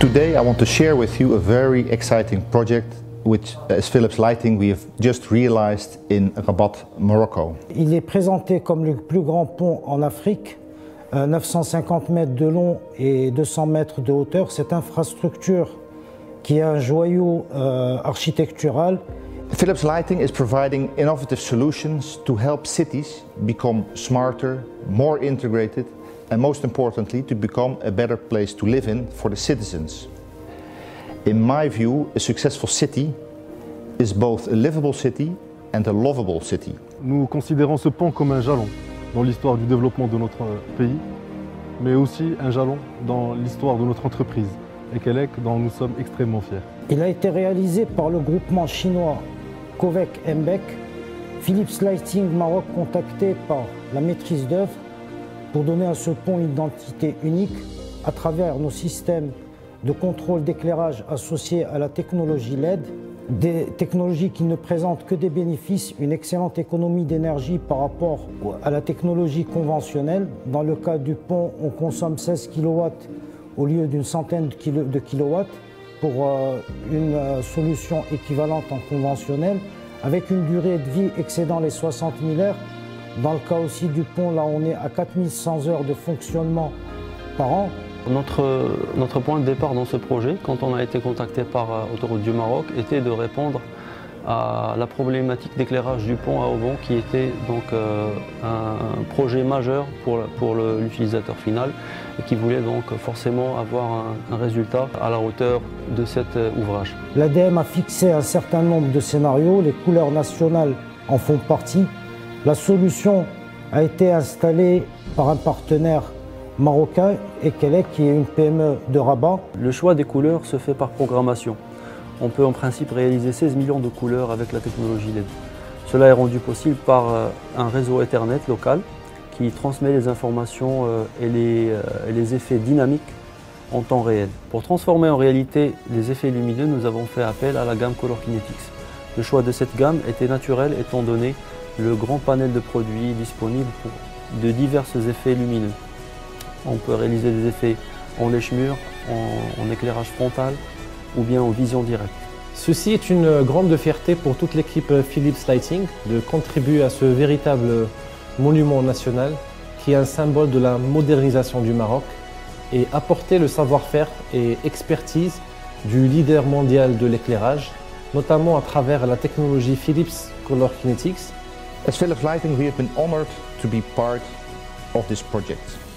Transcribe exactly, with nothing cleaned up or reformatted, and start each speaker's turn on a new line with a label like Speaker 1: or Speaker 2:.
Speaker 1: Today I want to share with you a very exciting project which, as Philips Lighting, we have just realized in Rabat, Morocco.
Speaker 2: Il est présenté comme le plus grand pont en Afrique, neuf cent cinquante mètres de long et deux cents mètres de hauteur. Cette infrastructure qui est un joyau euh, architectural.
Speaker 1: Philips Lighting is providing innovative solutions to help cities become smarter, more integrated, and most importantly, to become a better place to live in for the citizens. In my view, a successful city is both a livable city and a lovable city.
Speaker 3: Nous considérons ce pont comme un jalon dans l'histoire du développement de notre pays, mais aussi un jalon dans l'histoire de notre entreprise, Ekelec, dont nous sommes extrêmement fiers.
Speaker 2: Il a été réalisé par le groupement chinois Covec Mbec, Philips Lighting Maroc contacté par la maîtrise d'œuvre pour donner à ce pont une identité unique à travers nos systèmes de contrôle d'éclairage associés à la technologie L E D, des technologies qui ne présentent que des bénéfices, une excellente économie d'énergie par rapport à la technologie conventionnelle. Dans le cas du pont, on consomme seize kilowatts au lieu d'une centaine de, kilo, de kilowatts pour euh, une euh, solution équivalente en conventionnel, avec une durée de vie excédant les soixante mille heures. Dans le cas aussi du pont, là on est à quatre mille cent heures de fonctionnement par an.
Speaker 4: Notre, notre point de départ dans ce projet, quand on a été contacté par Autoroute du Maroc, était de répondre à la problématique d'éclairage du pont à Aubon, qui était donc euh, un projet majeur pour, pour l'utilisateur final et qui voulait donc forcément avoir un, un résultat à la hauteur de cet ouvrage.
Speaker 2: L'A D M a fixé un certain nombre de scénarios, les couleurs nationales en font partie. La solution a été installée par un partenaire marocain, Ekelec, qui est une P M E de Rabat.
Speaker 4: Le choix des couleurs se fait par programmation. On peut en principe réaliser seize millions de couleurs avec la technologie L E D. Cela est rendu possible par un réseau Ethernet local qui transmet les informations et les, et les effets dynamiques en temps réel. Pour transformer en réalité les effets lumineux, nous avons fait appel à la gamme Color Kinetics. Le choix de cette gamme était naturel étant donné le grand panel de produits disponibles pour de divers effets lumineux. On peut réaliser des effets en lèche-mur, en, en éclairage frontal ou bien en vision directe.
Speaker 5: Ceci est une grande fierté pour toute l'équipe Philips Lighting de contribuer à ce véritable monument national qui est un symbole de la modernisation du Maroc et apporter le savoir-faire et expertise du leader mondial de l'éclairage, notamment à travers la technologie Philips Color Kinetics.
Speaker 1: As Philips Lighting, we have been honored to be part of this project.